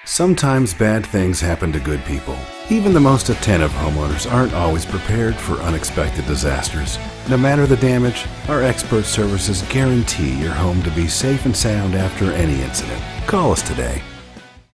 Sometimes bad things happen to good people. Even the most attentive homeowners aren't always prepared for unexpected disasters. No matter the damage, our expert services guarantee your home to be safe and sound after any incident. Call us today.